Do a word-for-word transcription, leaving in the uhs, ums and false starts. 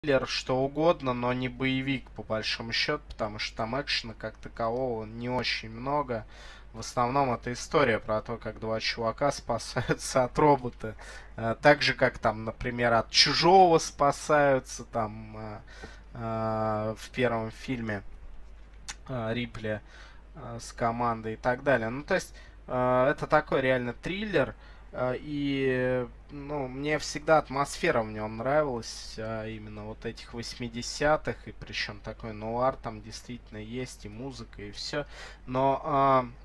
триллер, что угодно, но не боевик, по большому счету, потому что там экшена как такового не очень много. В основном это история про то, как два чувака спасаются от робота. Э, Так же, как там, например, от Чужого спасаются там э, э, в первом фильме э, Рипли э, с командой и так далее. Ну, то есть, э, это такой реально триллер. э, И, ну, мне всегда атмосфера в нем нравилась, а, именно вот этих восьмидесятых, и причем такой нуар там действительно есть, и музыка, и все. Но